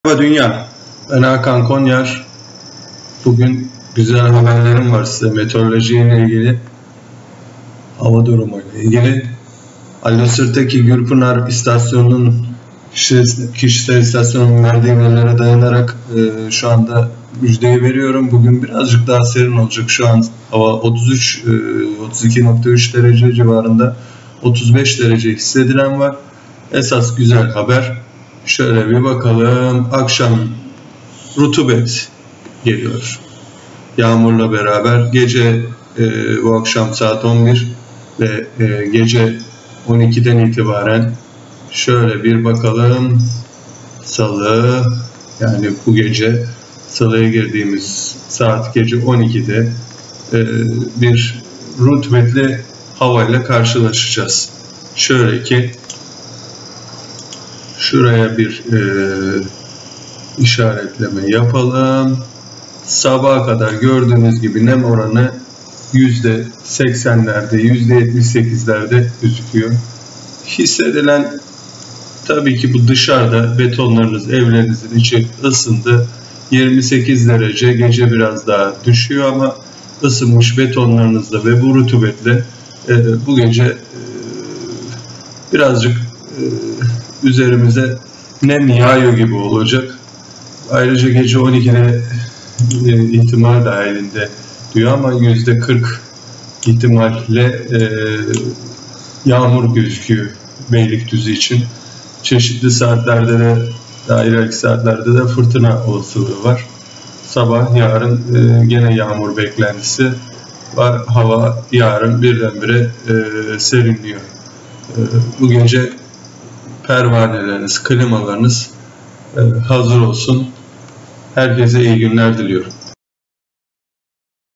Merhaba Dünya, ben Hakan Konyar. Bugün güzel haberlerim var size meteorolojiyle ilgili, hava durumuyla ilgili. Alyosirt'teki Gürpınar İstasyonu'nun kişisel istasyonun verdiği verilere dayanarak şu anda müjdeyi veriyorum. Bugün birazcık daha serin olacak. Şu an hava 32.3 derece civarında, 35 derece hissedilen var. Esas güzel haber. Şöyle bir bakalım. Akşam rutubet geliyor. Yağmurla beraber gece bu akşam saat 11 ve gece 12'den itibaren şöyle bir bakalım. Salı, yani bu gece salıya girdiğimiz saat gece 12'de bir rutubetli havayla karşılaşacağız. Şöyle ki şuraya bir işaretleme yapalım. Sabaha kadar gördüğünüz gibi nem oranı %80'lerde, %78'lerde gözüküyor. Hissedilen tabii ki bu dışarıda betonlarınız, evlerinizin içi ısındı. 28 derece, gece biraz daha düşüyor ama ısınmış betonlarınızda ve bu rutubetle bu gece birazcık üzerimize nem yağıyor gibi olacak. Ayrıca gece 12'de ihtimal dahilinde diyor ama %40 ihtimalle yağmur gözüküyor Beylikdüzü için. Çeşitli saatlerde de, daha ileriki saatlerde de fırtına olasılığı var. Sabah yarın gene yağmur beklentisi var. Hava yarın birdenbire serinliyor. Bu gece pervaneleriniz, klimalarınız hazır olsun. Herkese iyi günler diliyorum.